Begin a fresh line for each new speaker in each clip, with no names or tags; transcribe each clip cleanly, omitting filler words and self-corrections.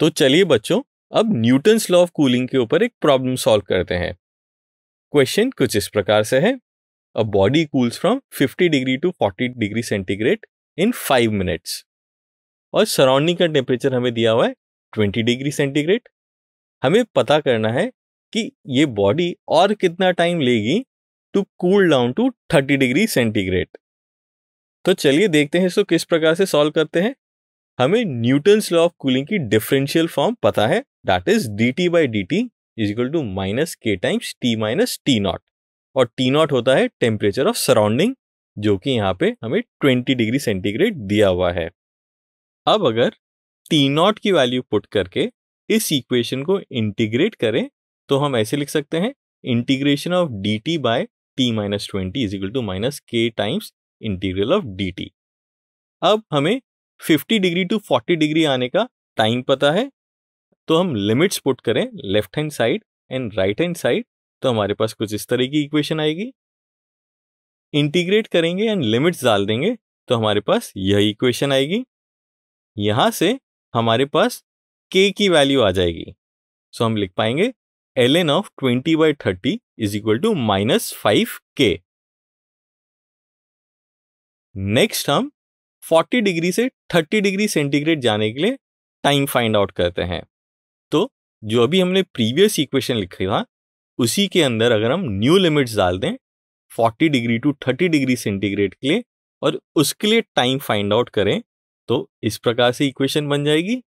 तो चलिए बच्चों, अब न्यूटन्स लॉ ऑफ कूलिंग के ऊपर एक प्रॉब्लम सॉल्व करते हैं। क्वेश्चन कुछ इस प्रकार से है, a body cools from 50 degree to 40 degree centigrade in 5 minutes और सराउंडिंग का टेम्परेचर हमें दिया हुआ है 20 डिग्री सेंटीग्रेड। हमें पता करना है कि ये बॉडी और कितना टाइम लेगी to cool down to 30 degree centigrade. तो चलिए देखते हैं इसको किस प्रकार से सॉल्व करते हैं। हमें न्यूटन्स लॉ ऑफ कूलिंग की डिफरेंशियल फॉर्म पता है, that is dt by dt is equal to minus k times t minus t naught, और टी नॉट होता है टेम्परेचर ऑफ सराउंडिंग, जो कि यहाँ पे हमें 20 डिग्री सेंटीग्रेड दिया हुआ है। अब अगर टी नॉट की वैल्यू पुट करके इस इक्वेशन को इंटीग्रेट करें तो हम ऐसे लिख सकते हैं, integration of dt by t minus 20 is equal to minus k times integral of dt। अब हमें 50 डिग्री टू 40 डिग्री आने का टाइम पता है, तो हम लिमिट्स पुट करें left hand side and right hand side, तो हमारे पास कुछ इस तरह की इक्वेशन आएगी। इंटीग्रेट करेंगे एंड लिमिट्स डाल देंगे तो हमारे पास यह इक्वेशन आएगी। यहां से हमारे पास k की वैल्यू आ जाएगी, सो हम लिख पाएंगे ln of 20 by 30 is equal to minus 5k। Next हम 40 डिग्री से 30 डिग्री सेंटीग्रेड जाने के लिए टाइम फाइंड आउट करते हैं। तो जो अभी हमने प्रीवियस इक्वेशन लिखी था उसी के अंदर अगर हम न्यू लिमिट्स डाल दें 40 डिग्री टू 30 डिग्री सेंटीग्रेड के लिए और उसके लिए टाइम फाइंड आउट करें तो इस प्रकार से इक्वेशन बन जाएगी।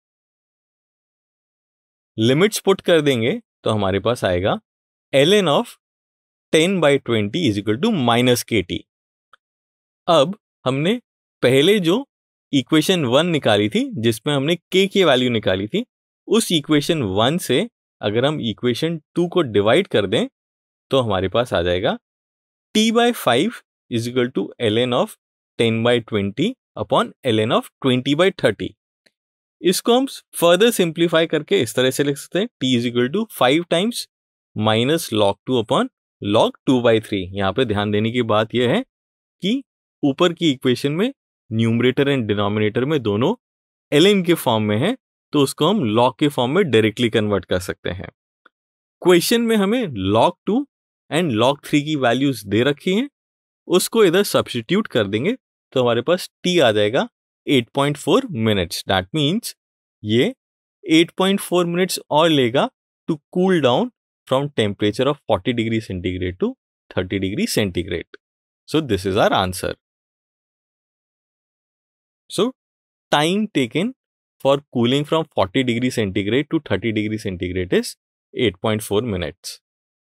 लिमिट्स पुट कर देंगे तो हमारे पास आएगा ln of 10 by 20 is equal to minus kt। अब हमने पहले जो इक्वेशन 1 निकाली थी जिसमें हमने k की वैल्यू निकाली थी, उस इक्वेशन 1 से अगर हम इक्वेशन 2 को डिवाइड कर दें तो हमारे पास आ जाएगा t by 5 is equal to ln of 10 by 20 upon ln of 20 by 30। इसको हम फर्दर सिंप्लीफाई करके इस तरह से लिख सकते हैं, t is equal to 5 times minus log 2 upon log 2 by 3। यहाँ पे ध्यान देने की बात यह है कि ऊपर की इक्वेशन में न्यूमरेटर एंड डिनोमिनेटर में दोनों ln के फॉर्म में है, तो उसको हम log के फॉर्म में डायरेक्टली कन्वर्ट कर सकते हैं। क्वेश्चन में हमें log 2 एंड log 3 की वैल्यूज दे रखी हैं, उसको इधर सब्स्टिट्यूट कर देंगे तो हमारे पास t आ जाएगा 8.4 मिनट्स। दैट मीन्स ये 8.4 मिनट्स और लेगा to cool down from temperature of 40 degree centigrade to 30 degree centigrade. So this is our answer. So, time taken for cooling from 40 degree centigrade to 30 degree centigrade is 8.4 minutes.